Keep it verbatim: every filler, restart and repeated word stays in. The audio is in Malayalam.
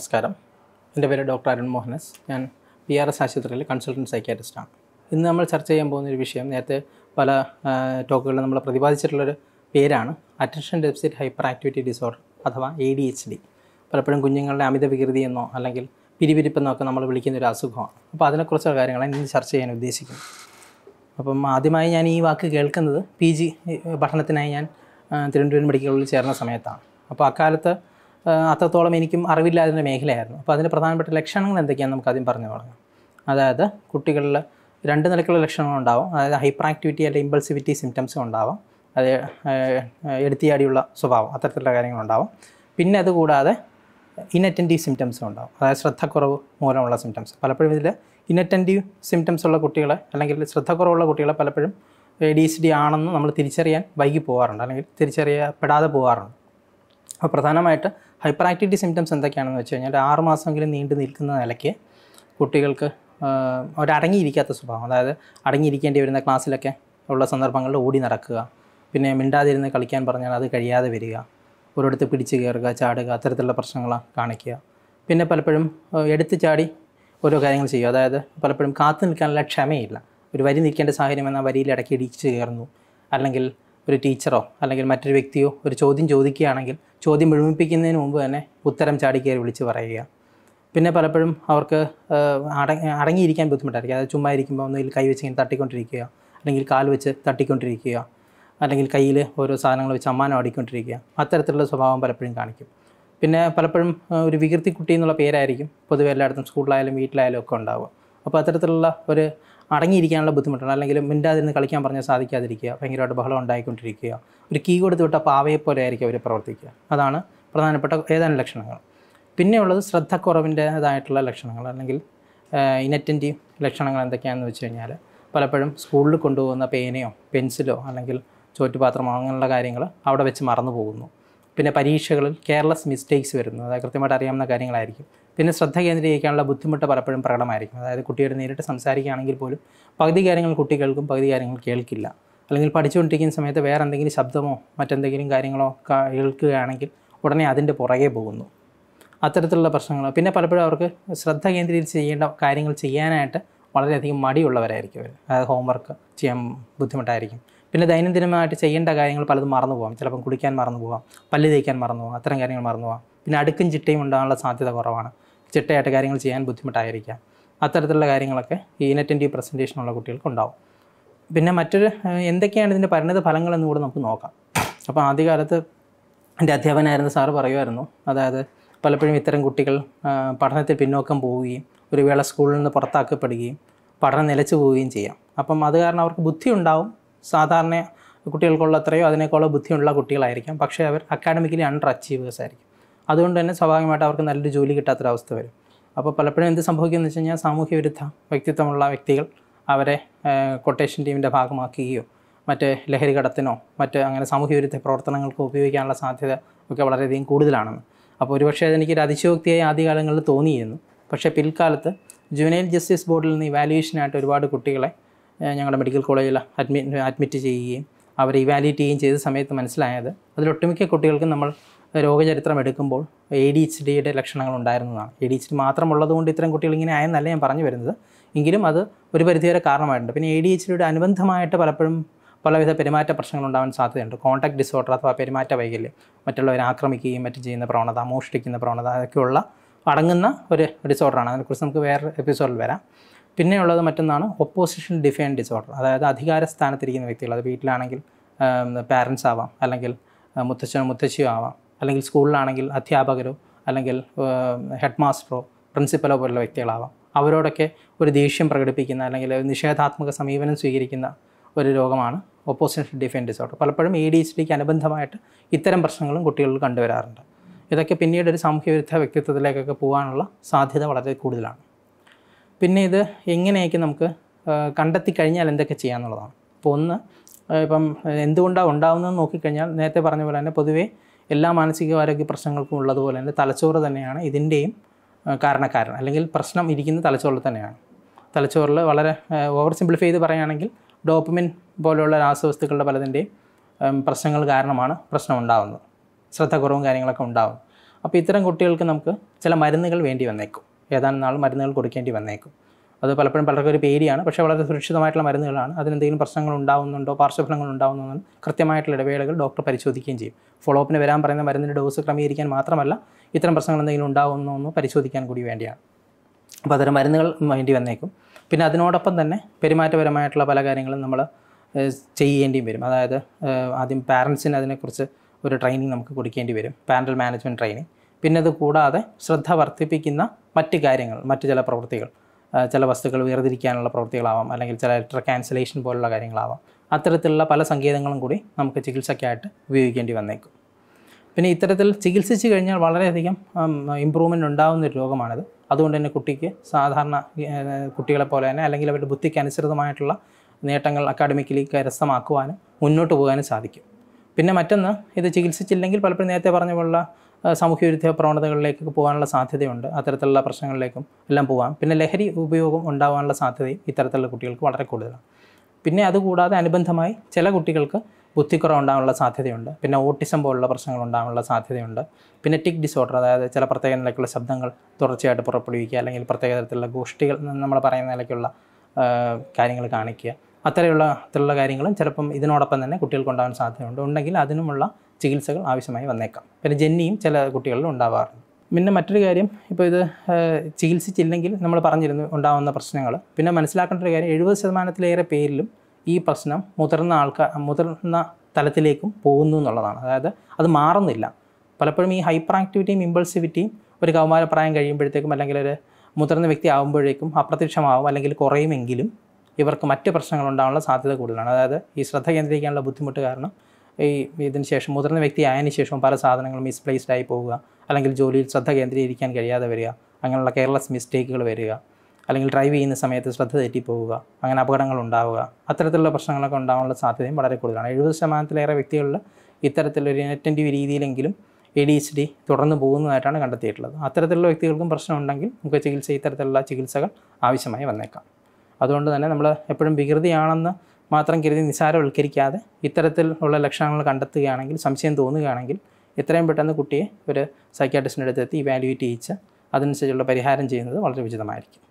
നമസ്കാരം. എൻ്റെ പേര് ഡോക്ടർ അരുൺ മോഹനസ്. ഞാൻ പി ആർ എസ് ആശുപത്രിയിൽ കൺസൾട്ടൻറ്റ് സൈക്യാട്രിസ്റ്റാണ്. ഇന്ന് നമ്മൾ ചർച്ച ചെയ്യാൻ പോകുന്നൊരു വിഷയം, നേരത്തെ പല ടോക്കുകളിൽ നമ്മൾ പ്രതിപാദിച്ചിട്ടുള്ളൊരു പേരാണ് attention deficit hyper activity disorder അഥവാ എ ഡി എച്ച് ഡി. പലപ്പോഴും കുഞ്ഞുങ്ങളുടെ അമിത വികൃതി എന്നോ അല്ലെങ്കിൽ പിരിപിരിപ്പെന്നോ ഒക്കെ നമ്മൾ വിളിക്കുന്നൊരു അസുഖമാണ്. അപ്പോൾ അതിനെക്കുറിച്ചുള്ള കാര്യങ്ങളാണ് ഇന്ന് ചർച്ച ചെയ്യാൻ ഉദ്ദേശിക്കുന്നത്. അപ്പം ആദ്യമായി ഞാൻ ഈ വാക്ക് കേൾക്കുന്നത് പി ജി പഠനത്തിനായി ഞാൻ തിരുവനന്തപുരം മെഡിക്കൽ കോളേജിൽ ചേർന്ന സമയത്താണ്. അപ്പോൾ അക്കാലത്ത് അത്രത്തോളം എനിക്കും അറിവില്ലാതിരുന്ന മേഖലയായിരുന്നു. അപ്പോൾ അതിന് പ്രധാനപ്പെട്ട ലക്ഷണങ്ങൾ എന്തൊക്കെയാണെന്ന് നമുക്ക് ആദ്യം പറഞ്ഞു തുടങ്ങാം. അതായത് കുട്ടികളിൽ രണ്ട് നിലക്കുള്ള ലക്ഷണങ്ങളുണ്ടാവും. അതായത് ഹൈപ്പർ ആക്ടിവിറ്റി അല്ലെങ്കിൽ ഇമ്പൾസിവിറ്റി സിംറ്റംസും ഉണ്ടാവാം, അത് എടുത്തിയാടിയുള്ള സ്വഭാവം, അത്തരത്തിലുള്ള കാര്യങ്ങളുണ്ടാവും. പിന്നെ അതുകൂടാതെ ഇനറ്റൻറ്റീവ് സിംറ്റംസും ഉണ്ടാവും, അതായത് ശ്രദ്ധക്കുറവ് മൂലമുള്ള സിംറ്റംസ്. പലപ്പോഴും ഇതിൽ ഇനറ്റൻറ്റീവ് സിംറ്റംസ് ഉള്ള കുട്ടികളെ അല്ലെങ്കിൽ ശ്രദ്ധക്കുറവുള്ള കുട്ടികളെ പലപ്പോഴും എ ഡി എച്ച് ഡി ആണെന്ന് നമ്മൾ തിരിച്ചറിയാൻ വൈകി പോകാറുണ്ട്, അല്ലെങ്കിൽ തിരിച്ചറിയപ്പെടാതെ പോകാറുണ്ട്. അപ്പോൾ പ്രധാനമായിട്ട് ഹൈപ്പർ ആക്ടിവിറ്റി സിംറ്റംസ് എന്തൊക്കെയാണെന്ന് വെച്ച് കഴിഞ്ഞാൽ ആറ് മാസമെങ്കിലും നീണ്ടു നിൽക്കുന്ന നിലയ്ക്ക് കുട്ടികൾക്ക് ഒരടങ്ങിയിരിക്കാത്ത സ്വഭാവം, അതായത് അടങ്ങിയിരിക്കേണ്ടി വരുന്ന ക്ലാസ്സിലൊക്കെ ഉള്ള സന്ദർഭങ്ങളിൽ ഓടി നടക്കുക, പിന്നെ മിണ്ടാതിരുന്ന് കളിക്കാൻ പറഞ്ഞാൽ അത് കഴിയാതെ വരിക, ഒരിടത്ത് പിടിച്ച് കയറുക, ചാടുക, അത്തരത്തിലുള്ള പ്രശ്നങ്ങൾ കാണിക്കുക. പിന്നെ പലപ്പോഴും എടുത്ത് ചാടി ഓരോ കാര്യങ്ങൾ ചെയ്യുക, അതായത് പലപ്പോഴും കാത്തു നിൽക്കാനുള്ള ക്ഷമയില്ല. ഒരു വരി നിൽക്കേണ്ട സാഹചര്യം എന്നാൽ വരിയിൽ ഇടയ്ക്ക് ഇടിച്ച് കയറുന്നു, അല്ലെങ്കിൽ ഒരു ടീച്ചറോ അല്ലെങ്കിൽ മറ്റൊരു വ്യക്തിയോ ഒരു ചോദ്യം ചോദിക്കുകയാണെങ്കിൽ ചോദ്യം മുഴുമിപ്പിക്കുന്നതിന് മുമ്പ് തന്നെ ഉത്തരം ചാടിക്കയറി വിളിച്ച് പറയുക. പിന്നെ പലപ്പോഴും അവർക്ക് അടങ്ങി അടങ്ങിയിരിക്കാൻ ബുദ്ധിമുട്ടായിരിക്കും, അതായത് ചുമ്മാ ഇരിക്കുമ്പോൾ ഒന്നിൽ കൈ വെച്ച് ഇങ്ങനെ തട്ടിക്കൊണ്ടിരിക്കുക, അല്ലെങ്കിൽ കാൽ വെച്ച് തട്ടിക്കൊണ്ടിരിക്കുക, അല്ലെങ്കിൽ കയ്യിൽ ഓരോ സാധനങ്ങൾ വെച്ച് അമ്മാനം ആടിക്കൊണ്ടിരിക്കുക, അത്തരത്തിലുള്ള സ്വഭാവം പലപ്പോഴും കാണിക്കും. പിന്നെ പലപ്പോഴും ഒരു വികൃതി കുട്ടി എന്നുള്ള പേരായിരിക്കും പൊതുവെ എല്ലായിടത്തും സ്കൂളിലായാലും വീട്ടിലായാലും ഒക്കെ ഉണ്ടാവുക. അപ്പോൾ അത്തരത്തിലുള്ള ഒരു അടങ്ങിയിരിക്കാനുള്ള ബുദ്ധിമുട്ടാണ്, അല്ലെങ്കിൽ മിണ്ടാതിരുന്ന് കളിക്കാൻ പറഞ്ഞാൽ സാധിക്കാതിരിക്കുക, ഭയങ്കരമായിട്ട് ബഹളം ഉണ്ടായിക്കൊണ്ടിരിക്കുക, ഒരു കീ കൊടുത്ത് വിട്ട പാവയെപ്പോലെ ആയിരിക്കും അവർ പ്രവർത്തിക്കുക. അതാണ് പ്രധാനപ്പെട്ട ഏതാനും ലക്ഷണങ്ങൾ. പിന്നെയുള്ളത് ശ്രദ്ധക്കുറവിൻ്റേതായിട്ടുള്ള ലക്ഷണങ്ങൾ അല്ലെങ്കിൽ ഇനറ്റൻറ്റീവ് ലക്ഷണങ്ങൾ എന്തൊക്കെയാണെന്ന് വെച്ച് കഴിഞ്ഞാൽ പലപ്പോഴും സ്കൂളിൽ കൊണ്ടുപോകുന്ന പേനയോ പെൻസിലോ അല്ലെങ്കിൽ ചോറ്റുപാത്രമോ അങ്ങനെയുള്ള കാര്യങ്ങൾ അവിടെ വെച്ച് മറന്നു പോകുന്നു. പിന്നെ പരീക്ഷകളിൽ കെയർലെസ് മിസ്റ്റേക്സ് വരുന്നു, അതായത് കൃത്യമായിട്ട് അറിയാവുന്ന കാര്യങ്ങളായിരിക്കും. പിന്നെ ശ്രദ്ധ കേന്ദ്രീകരിക്കാനുള്ള ബുദ്ധിമുട്ട് പലപ്പോഴും പ്രകടമായിരിക്കും, അതായത് കുട്ടിയോട് നേരിട്ട് സംസാരിക്കുകയാണെങ്കിൽ പോലും പകുതി കാര്യങ്ങൾ കുട്ടി കേൾക്കും, പകുതി കാര്യങ്ങൾ കേൾക്കില്ല. അല്ലെങ്കിൽ പഠിച്ചുകൊണ്ടിരിക്കുന്ന സമയത്ത് വേറെ എന്തെങ്കിലും ശബ്ദമോ മറ്റെന്തെങ്കിലും കാര്യങ്ങളോ കേൾക്കുകയാണെങ്കിൽ ഉടനെ അതിൻ്റെ പുറകെ പോകുന്നു. അത്തരത്തിലുള്ള പ്രശ്നങ്ങൾ. പിന്നെ പലപ്പോഴും അവർക്ക് ശ്രദ്ധ കേന്ദ്രീകരിച്ച് ചെയ്യേണ്ട കാര്യങ്ങൾ ചെയ്യാനായിട്ട് വളരെയധികം മടിയുള്ളവരായിരിക്കും അവർ, അതായത് ഹോംവർക്ക് ചെയ്യാൻ ബുദ്ധിമുട്ടായിരിക്കും. പിന്നെ ദൈനംദിനമായിട്ട് ചെയ്യേണ്ട കാര്യങ്ങൾ പലതും മറന്നു പോകാം, ചിലപ്പം കുളിക്കാൻ മറന്നു പോകാം, പല്ല് തേക്കാൻ മറന്നു പോകാം, അത്തരം കാര്യങ്ങൾ മറന്നു പോകാം. പിന്നെ അടുക്കും ചിട്ടയും ഉണ്ടാകാനുള്ള സാധ്യത കുറവാണ്, ചിട്ടയായിട്ട് കാര്യങ്ങൾ ചെയ്യാൻ ബുദ്ധിമുട്ടായിരിക്കാം. അത്തരത്തിലുള്ള കാര്യങ്ങളൊക്കെ ഈ ഇനറ്റൻറ്റീവ് പ്രസൻറ്റേഷനുള്ള കുട്ടികൾക്ക് ഉണ്ടാവും. പിന്നെ മറ്റൊരു എന്തൊക്കെയാണ് ഇതിൻ്റെ പരിണിത ഫലങ്ങളെന്ന് കൂടെ നമുക്ക് നോക്കാം. അപ്പോൾ ആദ്യകാലത്ത് എൻ്റെ അധ്യാപകനായിരുന്ന സാറ് പറയുമായിരുന്നു, അതായത് പലപ്പോഴും ഇത്തരം കുട്ടികൾ പഠനത്തിൽ പിന്നോക്കം പോവുകയും ഒരു വേള സ്കൂളിൽ നിന്ന് പുറത്താക്കപ്പെടുകയും പഠനം നിലച്ചു പോവുകയും ചെയ്യാം. അപ്പം അത് കാരണം അവർക്ക് ബുദ്ധി ഉണ്ടാവും, സാധാരണ കുട്ടികൾക്കുള്ള അത്രയോ അതിനേക്കാളോ ബുദ്ധിയുള്ള കുട്ടികളായിരിക്കാം, പക്ഷേ അവർ അക്കാഡമിക്കലി അണ്ടർ അച്ചീവേഴ്സ് ആയിരിക്കും. അതുകൊണ്ട് തന്നെ സ്വാഭാവികമായിട്ട് അവർക്ക് നല്ലൊരു ജോലി കിട്ടാത്തൊരവസ്ഥ വരും. അപ്പോൾ പലപ്പോഴും എന്ത് സംഭവിക്കുമെന്ന് വെച്ച് കഴിഞ്ഞാൽ സാമൂഹ്യ വിരുദ്ധ വ്യക്തിത്വമുള്ള വ്യക്തികൾ അവരെ കൊട്ടേഷൻ ടീമിൻ്റെ ഭാഗമാക്കുകയോ മറ്റ് ലഹരി കടത്തിനോ മറ്റ് അങ്ങനെ സാമൂഹ്യ വിരുദ്ധ പ്രവർത്തനങ്ങൾക്കോ ഉപയോഗിക്കാനുള്ള സാധ്യത ഒക്കെ വളരെയധികം കൂടുതലാണെന്ന്. അപ്പോൾ ഒരുപക്ഷെ അതെനിക്കൊരു അതിശയോക്തിയായി ആദ്യകാലങ്ങളിൽ തോന്നിയിരുന്നു. പക്ഷേ പിൽക്കാലത്ത് ജുവനൈൽ ജസ്റ്റിസ് ബോർഡിൽ നിന്ന് ഇവാലുവേഷനായിട്ട് ഒരുപാട് കുട്ടികളെ ഞങ്ങളുടെ മെഡിക്കൽ കോളേജിൽ അഡ്മിറ്റ് അഡ്മിറ്റ് ചെയ്യുകയും അവരെ ഇവാലുവേറ്റ് ചെയ്യുകയും ചെയ്ത സമയത്ത് മനസ്സിലായത് അതിലൊട്ടുമിക്ക കുട്ടികൾക്കും നമ്മൾ രോഗചരിത്രം എടുക്കുമ്പോൾ എ ഡി എച്ച് ഡിയുടെ ലക്ഷണങ്ങൾ ഉണ്ടായിരുന്നതാണ്. എ ഡി എച്ച് ഡി മാത്രമുള്ളതുകൊണ്ട് ഇത്തരം കുട്ടികൾ ഇങ്ങനെ ആയെന്നല്ല ഞാൻ പറഞ്ഞു വരുന്നത്, എങ്കിലും അത് ഒരു പരിധിവരെ കാരണമായിട്ടുണ്ട്. പിന്നെ എ ഡി എച്ച് ഡിയുടെ അനുബന്ധമായിട്ട് പലപ്പോഴും പലവിധ പെരുമാറ്റ പ്രശ്നങ്ങൾ ഉണ്ടാവാൻ സാധ്യതയുണ്ട്. കോൺടാക്ട് ഡിസോർഡർ അഥവാ പെരുമാറ്റ വൈകല്യം, മറ്റുള്ളവരെ ആക്രമിക്കുകയും മറ്റും ചെയ്യുന്ന പ്രവണത, മോഷ്ടിക്കുന്ന പ്രവണത, അതൊക്കെയുള്ള അടങ്ങുന്ന ഒരു ഡിസോർഡറാണ്. അതിനെക്കുറിച്ച് നമുക്ക് വേറെ എപ്പിസോഡിൽ വരാം. പിന്നെയുള്ളത് മറ്റൊന്നാണ് ഒപ്പോസിഷൻ ഡിഫൈൻ ഡിസോർഡർ, അതായത് അധികാര സ്ഥാനത്തിരിക്കുന്ന വ്യക്തികൾ. അത് വീട്ടിലാണെങ്കിൽ പാരൻസ് ആവാം, അല്ലെങ്കിൽ മുത്തച്ഛനോ മുത്തശ്ശിയോ ആവാം, അല്ലെങ്കിൽ സ്കൂളിലാണെങ്കിൽ അധ്യാപകരോ അല്ലെങ്കിൽ ഹെഡ് മാസ്റ്ററോ പ്രിൻസിപ്പലോ പോലുള്ള വ്യക്തികളാവാം. അവരോടൊക്കെ ഒരു ദേഷ്യം പ്രകടിപ്പിക്കുന്ന അല്ലെങ്കിൽ നിഷേധാത്മക സമീപനം സ്വീകരിക്കുന്ന ഒരു രോഗമാണ് ഒപ്പോസിഷൻ ഡിഫൈൻ ഡിസോർഡർ. പലപ്പോഴും എ ഡി എച്ച് ഡിക്ക് അനുബന്ധമായിട്ട് ഇത്തരം പ്രശ്നങ്ങളും കുട്ടികളിൽ കണ്ടുവരാറുണ്ട്. ഇതൊക്കെ പിന്നീട് ഒരു സാമൂഹ്യ വിരുദ്ധ വ്യക്തിത്വത്തിലേക്കൊക്കെ പോകാനുള്ള സാധ്യത വളരെ കൂടുതലാണ്. പിന്നെ ഇത് എങ്ങനെയൊക്കെ നമുക്ക് കണ്ടെത്തി കഴിഞ്ഞാൽ എന്തൊക്കെ ചെയ്യാമെന്നുള്ളതാണ്. അപ്പോൾ ഒന്ന്, ഇപ്പം എന്തുകൊണ്ടാണ് ഉണ്ടാകുന്നതെന്ന് നോക്കിക്കഴിഞ്ഞാൽ നേരത്തെ പറഞ്ഞ പോലെ തന്നെ പൊതുവേ എല്ലാ മാനസികാരോഗ്യ പ്രശ്നങ്ങൾക്കും ഉള്ളതുപോലെ തന്നെ തലച്ചോറ് തന്നെയാണ് ഇതിൻ്റെയും കാരണക്കാരൻ, അല്ലെങ്കിൽ പ്രശ്നം ഇരിക്കുന്ന തലച്ചോറിൽ തന്നെയാണ്. തലച്ചോറിൽ വളരെ ഓവർ സിംപ്ലിഫൈ ചെയ്ത് പറയുകയാണെങ്കിൽ ഡോപ്പമിൻ പോലെയുള്ള രാസവസ്തുക്കളുടെ പലതിൻ്റെയും പ്രശ്നങ്ങൾ കാരണമാണ് പ്രശ്നം ഉണ്ടാകുന്നത്, ശ്രദ്ധക്കുറവും കാര്യങ്ങളൊക്കെ ഉണ്ടാകും. അപ്പോൾ ഇത്തരം കുട്ടികൾക്ക് നമുക്ക് ചില മരുന്നുകൾ വേണ്ടി വന്നേക്കും, ഏതാനും നാൾ മരുന്നുകൾ കൊടുക്കേണ്ടി വന്നേക്കും. അത് പലപ്പോഴും പലർക്കും ഒരു പേടിയാണ്, പക്ഷേ വളരെ സുരക്ഷിതമായിട്ടുള്ള മരുന്നുകളാണ്. അതിനെന്തെങ്കിലും പ്രശ്നങ്ങൾ ഉണ്ടാകുന്നുണ്ടോ, പാർശ്വഫലങ്ങൾ ഉണ്ടാകുന്നുണ്ടോ കൃത്യമായിട്ടുള്ള ഇടവേളകൾ ഡോക്ടർ പരിശോധിക്കുകയും ചെയ്യും. ഫോളോ അപ്പിന് വരാൻ പറയുന്ന മരുന്നിൻ്റെ ഡോസ് ക്രമീകരിക്കാൻ മാത്രമല്ല, ഇത്തരം പ്രശ്നങ്ങൾ എന്തെങ്കിലും ഉണ്ടാകുന്നോ എന്ന് പരിശോധിക്കാൻ കൂടി വേണ്ടിയാണ്. അപ്പോൾ അത്തരം മരുന്നുകൾ വേണ്ടി വന്നേക്കും. പിന്നെ അതിനോടൊപ്പം തന്നെ പെരുമാറ്റപരമായിട്ടുള്ള പല കാര്യങ്ങളും നമ്മൾ ചെയ്യേണ്ടിയും വരും. അതായത് ആദ്യം പാരൻസിന് അതിനെക്കുറിച്ച് ഒരു ട്രെയിനിങ് നമുക്ക് കൊടുക്കേണ്ടി വരും, പാരൻ്റൽ മാനേജ്മെൻറ്റ് ട്രെയിനിങ്. പിന്നെ അത് കൂടാതെ ശ്രദ്ധ വർദ്ധിപ്പിക്കുന്ന മറ്റ് കാര്യങ്ങൾ, മറ്റ് ചില പ്രവൃത്തികൾ, ചില വസ്തുക്കൾ വേർതിരിക്കാനുള്ള പ്രവൃത്തികളാവാം, അല്ലെങ്കിൽ ചില ലെറ്റർ ക്യാൻസലേഷൻ പോലുള്ള കാര്യങ്ങളാവാം. അത്തരത്തിലുള്ള പല സങ്കേതങ്ങളും കൂടി നമുക്ക് ചികിത്സയ്ക്കായിട്ട് ഉപയോഗിക്കേണ്ടി വന്നേക്കും. പിന്നെ ഇത്തരത്തിൽ ചികിത്സിച്ച് കഴിഞ്ഞാൽ വളരെയധികം ഇമ്പ്രൂവ്മെൻറ്റ് ഉണ്ടാകുന്നൊരു രോഗമാണിത്. അതുകൊണ്ട് തന്നെ കുട്ടിക്ക് സാധാരണ കുട്ടികളെ പോലെ തന്നെ അല്ലെങ്കിൽ അവരുടെ ബുദ്ധിക്ക് അനുസൃതമായിട്ടുള്ള നേട്ടങ്ങൾ അക്കാഡമിക്കലി കരസ്ഥമാക്കുവാനും മുന്നോട്ട് പോകാനും സാധിക്കും. പിന്നെ മറ്റൊന്ന്, ഇത് ചികിത്സിച്ചില്ലെങ്കിൽ പലപ്പോഴും നേരത്തെ പറഞ്ഞ പോലുള്ള സാമൂഹ്യവിരുദ്ധ പ്രവണതകളിലേക്കൊക്കെ പോകാനുള്ള സാധ്യതയുണ്ട്. അത്തരത്തിലുള്ള പ്രശ്നങ്ങളിലേക്കും എല്ലാം പോകാം. പിന്നെ ലഹരി ഉപയോഗം ഉണ്ടാകാനുള്ള സാധ്യതയും ഇത്തരത്തിലുള്ള കുട്ടികൾക്ക് വളരെ കൂടുതലാണ്. പിന്നെ അതുകൂടാതെ അനുബന്ധമായി ചില കുട്ടികൾക്ക് ബുദ്ധിക്കുറവ് ഉണ്ടാകാനുള്ള സാധ്യതയുണ്ട്. പിന്നെ ഓട്ടിസം പോലുള്ള പ്രശ്നങ്ങൾ ഉണ്ടാകാനുള്ള സാധ്യതയുണ്ട്. പിന്നെ ടിക് ഡിസോർഡർ, അതായത് ചില പ്രത്യേക നിലയ്ക്കുള്ള ശബ്ദങ്ങൾ തുടർച്ചയായിട്ട് പുറപ്പെടുവിക്കുക, അല്ലെങ്കിൽ പ്രത്യേക തരത്തിലുള്ള ഗോഷ്ഠികൾ നമ്മൾ പറയുന്ന നിലയ്ക്കുള്ള കാര്യങ്ങൾ കാണിക്കുക, അത്തരമുള്ള അത്തരമുള്ള കാര്യങ്ങളും ചിലപ്പം ഇതിനോടൊപ്പം തന്നെ കുട്ടികൾക്കുണ്ടാകാൻ സാധ്യതയുണ്ട്. ഉണ്ടെങ്കിൽ അതിനുമുള്ള ചികിത്സകൾ ആവശ്യമായി വന്നേക്കാം. പിന്നെ ജെന്നിയും ചില കുട്ടികളിൽ ഉണ്ടാവാറുണ്ട്. പിന്നെ മറ്റൊരു കാര്യം, ഇപ്പോൾ ഇത് ചികിത്സിച്ചില്ലെങ്കിൽ നമ്മൾ പറഞ്ഞിരുന്നു ഉണ്ടാകുന്ന പ്രശ്നങ്ങൾ. പിന്നെ മനസ്സിലാക്കേണ്ട ഒരു കാര്യം, എഴുപത് ശതമാനത്തിലേറെ പേരിലും ഈ പ്രശ്നം മുതിർന്ന ആൾക്കാർ മുതിർന്ന തലത്തിലേക്കും പോകുന്നു എന്നുള്ളതാണ്. അതായത് അത് മാറുന്നില്ല. പലപ്പോഴും ഈ ഹൈപ്പർ ആക്ടിവിറ്റിയും ഇമ്പൾസിവിറ്റിയും ഒരു കൗമാരപ്രായം കഴിയുമ്പോഴത്തേക്കും അല്ലെങ്കിൽ ഒരു മുതിർന്ന വ്യക്തി ആകുമ്പോഴേക്കും അപ്രത്യക്ഷമാവും അല്ലെങ്കിൽ കുറയുമെങ്കിലും ഇവർക്ക് മറ്റ് പ്രശ്നങ്ങൾ ഉണ്ടാകാനുള്ള സാധ്യത കൂടുതലാണ്. അതായത് ഈ ശ്രദ്ധ കേന്ദ്രീകരിക്കാനുള്ള ബുദ്ധിമുട്ട് കാരണം ഈ ഇതിന് ശേഷം മുതിർന്ന വ്യക്തി ആയതിനു ശേഷം പല സാധനങ്ങളും മിസ്പ്ലേസ്ഡ് ആയി പോവുക, അല്ലെങ്കിൽ ജോലിയിൽ ശ്രദ്ധ കേന്ദ്രീകരിക്കാൻ കഴിയാതെ വരിക, അങ്ങനെയുള്ള കെയർലെസ് മിസ്റ്റേക്കുകൾ വരിക, അല്ലെങ്കിൽ ഡ്രൈവ് ചെയ്യുന്ന സമയത്ത് ശ്രദ്ധ തെറ്റിപ്പോവുക, അങ്ങനെ അപകടങ്ങൾ ഉണ്ടാവുക, അത്തരത്തിലുള്ള പ്രശ്നങ്ങളൊക്കെ ഉണ്ടാകാനുള്ള സാധ്യതയും വളരെ കൂടുതലാണ്. എഴുപത് ശതമാനത്തിലേറെ വ്യക്തികളിൽ ഇത്തരത്തിലൊരു ഇനറ്റൻറ്റീവ് രീതിയിലെങ്കിലും എ ഡി എച്ച് ഡി തുടർന്ന് പോകുന്നതായിട്ടാണ് കണ്ടെത്തിയിട്ടുള്ളത്. അത്തരത്തിലുള്ള വ്യക്തികൾക്കും പ്രശ്നമുണ്ടെങ്കിൽ നമുക്ക് ചികിത്സ ഇത്തരത്തിലുള്ള ചികിത്സകൾ ആവശ്യമായി വന്നേക്കാം. അതുകൊണ്ട് തന്നെ നമ്മൾ എപ്പോഴും വികൃതിയാണെന്ന് മാത്രം കരുതി നിസ്സാരവൽക്കരിക്കാതെ ഇത്തരത്തിൽ ഉള്ള ലക്ഷണങ്ങൾ കണ്ടെത്തുകയാണെങ്കിൽ, സംശയം തോന്നുകയാണെങ്കിൽ എത്രയും പെട്ടെന്ന് കുട്ടിയെ ഒരു സൈക്യാട്രിസ്റ്റിൻ്റെ അടുത്ത് എത്തി ഇവാലുവേറ്റ് ചെയ്യിച്ച് അതിനനുസരിച്ചുള്ള പരിഹാരം ചെയ്യുന്നത് വളരെ ഉചിതമായിരിക്കും.